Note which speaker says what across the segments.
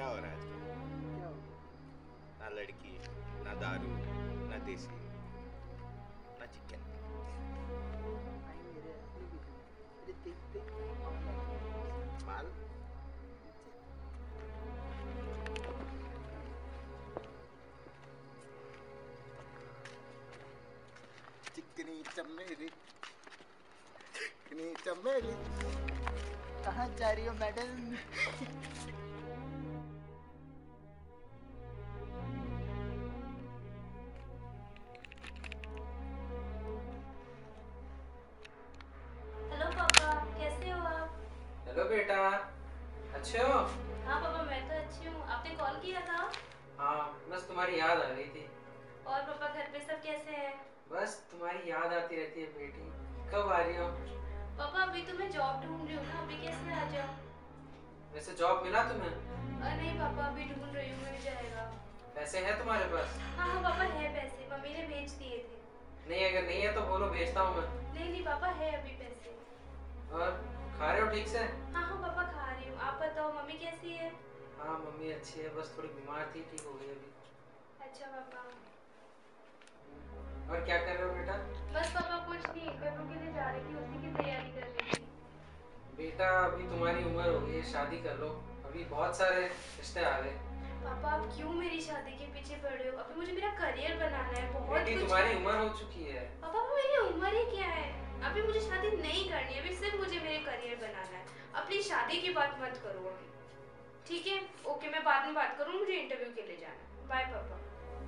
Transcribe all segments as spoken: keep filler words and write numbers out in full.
Speaker 1: क्या हो रहा है आजकल?
Speaker 2: क्या हो?
Speaker 1: ना लड़की, ना दारू, ना देसी, ना चिकन।
Speaker 2: भाई मेरे अपनी भी थी। अरे देख देख माल
Speaker 1: माल? चिकनी चमेली, चिकनी चमेली।
Speaker 2: कहाँ जा रही हो मैडम?
Speaker 3: हेलो पापा, कैसे हो आप?
Speaker 4: हेलो बेटा, अच्छे हो?
Speaker 3: हाँ पापा, मैं तो अच्छी हूँ। आपने कॉल किया था?
Speaker 4: हाँ, बस तुम्हारी याद आ रही थी।
Speaker 3: और पापा, घर पे सब कैसे हैं?
Speaker 4: बस तुम्हारी याद आती रहती है बेटी। कब आ रही हो?
Speaker 3: पापा अभी तो मैं जॉब ढूंढ रही हूँ ना, अभी कैसे आ जाऊँ?
Speaker 4: वैसे जॉब मिला तुम्हें?
Speaker 3: अ, नहीं पापा, अभी ढूंढ रही हूँ, मिल जाएगा।
Speaker 4: पैसे हैं तुम्हारे पास?
Speaker 3: हाँ हाँ पापा, है पैसे, मम्मी ने भेज दिए थे।
Speaker 4: नहीं, अगर नहीं है तो बोलो, भेजता हूँ मैं।
Speaker 3: नहीं नहीं पापा, है अभी पैसे।
Speaker 4: और खा रहे हो ठीक से?
Speaker 3: हाँ हाँ पापा, खा रही हूँ। आप बताओ, मम्मी कैसी है?
Speaker 4: हाँ, मम्मी अच्छी है, बस थोड़ी बीमार थी, ठीक हो गई अभी।
Speaker 3: अच्छा पापा।
Speaker 4: और क्या कर रहे हो बेटा?
Speaker 3: बस पापा कुछ नहीं, इंटरव्यू के लिए जा रही थी, उसी की तैयारी कर रही थी।
Speaker 4: बेटा अभी तुम्हारी उम्र हो गई है, शादी कर लो, अभी बहुत सारे रिश्ते आ गए।
Speaker 3: पापा आप क्यों मेरी शादी के पीछे पड़ रहे हो? अभी मुझे मेरा करियर बनाना है, बहुत
Speaker 4: बेटी
Speaker 3: कुछ
Speaker 4: तुम्हारी
Speaker 3: है।
Speaker 4: उम्र हो चुकी है।
Speaker 3: पापा मेरी उम्र ही क्या है? अभी मुझे शादी नहीं करनी है, अभी सिर्फ मुझे मेरे करियर बनाना है। अपनी शादी की बात मत करो अभी, ठीक है? ओके, मैं बाद में बात करूँ, मुझे इंटरव्यू के लिए जाना है। बाय पापा।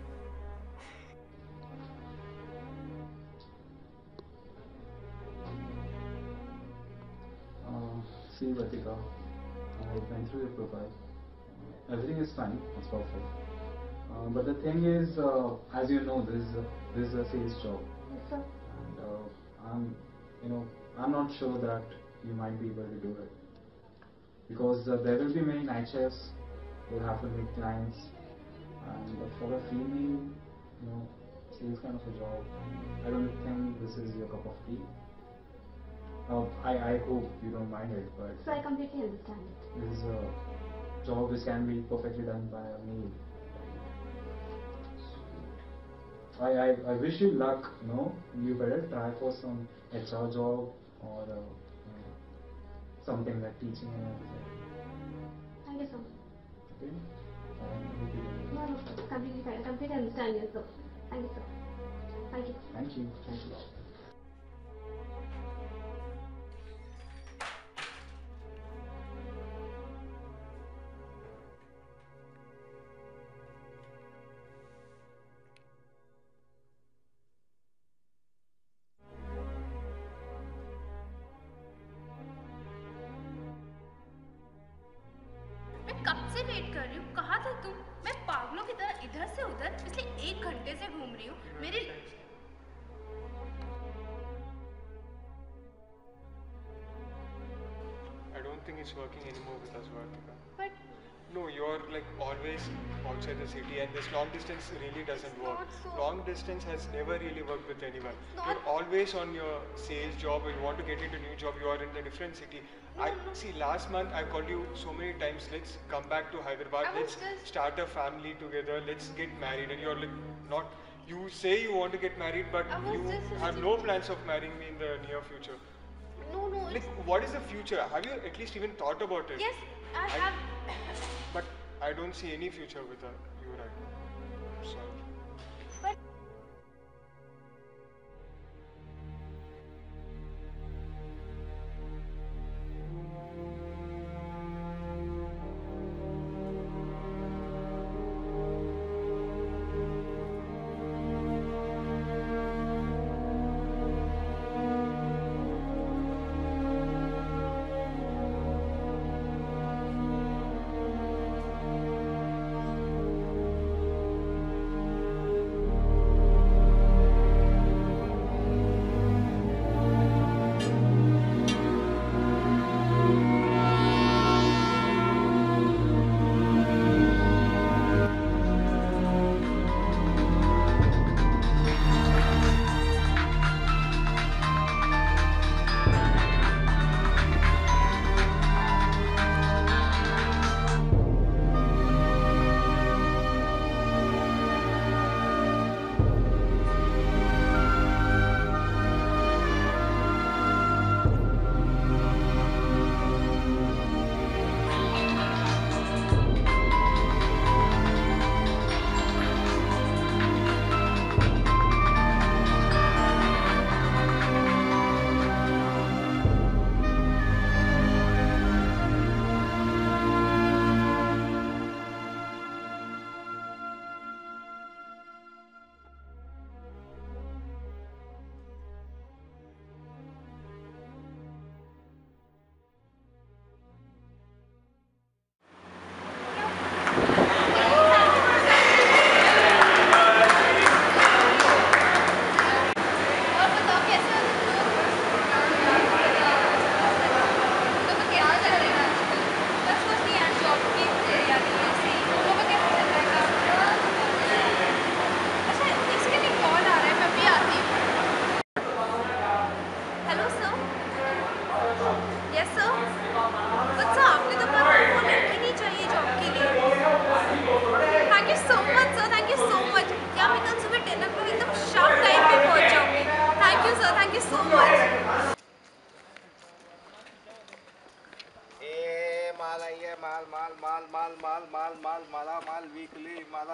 Speaker 5: Uh, see, Vatika, I went through your profile. Uh, everything is fine, it's perfect. Uh, but the thing is, uh, as you know, this is a, this is a sales job.
Speaker 3: Yes, sir.
Speaker 5: And uh, I'm, you know, I'm not sure that you might be able to do it. Because uh, there will be many night shifts, you'll have to meet clients. And uh, for a female, you know, sales kind of a job, I don't think this is your cup of tea. Uh, I, I hope you don't mind it, but
Speaker 3: So I completely understand it.
Speaker 5: this is a job which can be perfectly done by a male. So I, I, I wish you luck, you know, you better try for some H R job or uh, you know, something like teaching and everything.
Speaker 3: Thank you so much.
Speaker 5: Okay? I hope you don't
Speaker 3: No,
Speaker 5: mind.
Speaker 3: no, completely fine. I completely understand you, sir. Thank you, sir. Thank you.
Speaker 5: Thank you. Thanks a lot.
Speaker 3: मैं कब से wait कर रही हूँ, कहाँ था तुम? मैं पागलों की तरह इधर से उधर पिछले एक घंटे से घूम रही हूँ। मेरे
Speaker 6: I don't think it's working anymore with us, Vartika.
Speaker 3: But
Speaker 6: No, you're like always outside the city, and this long distance really doesn't
Speaker 3: It's
Speaker 6: work.
Speaker 3: not so.
Speaker 6: Long distance has never really worked with anyone.
Speaker 3: It's
Speaker 6: You're
Speaker 3: not-
Speaker 6: always on your sales job, or you want to get into a new job, you are in a different city. I
Speaker 3: No, no.
Speaker 6: see. Last month I called you so many times. Let's come back to Hyderabad.
Speaker 3: I was
Speaker 6: Let's
Speaker 3: just-
Speaker 6: start a family together. Let's get married. And you're like not. You say you want to get married, but
Speaker 3: I was
Speaker 6: you
Speaker 3: just
Speaker 6: have
Speaker 3: visiting-
Speaker 6: no plans of marrying me in the near future.
Speaker 3: no, no.
Speaker 6: Like,
Speaker 3: It's,
Speaker 6: what is the future? Have you at least even thought about it?
Speaker 3: yes, I
Speaker 6: I-
Speaker 3: have.
Speaker 6: But I don't see any future with uh, you right now. I'm sorry.
Speaker 3: But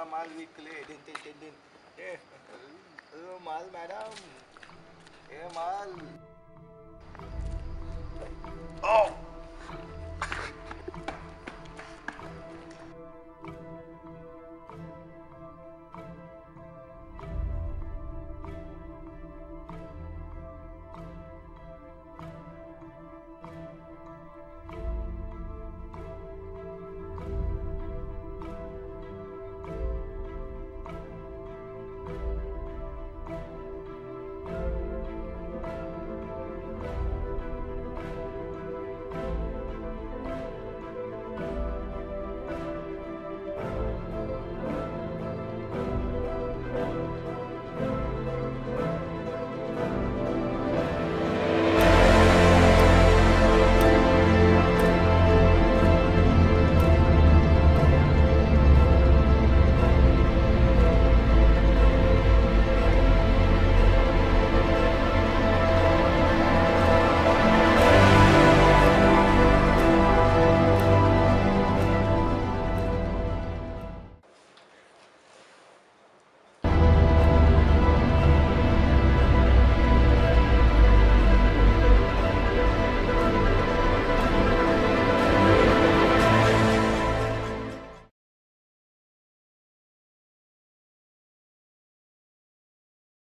Speaker 1: माल विकले दिन दिन दिन दिन ए अ, माल madam ए माल ओ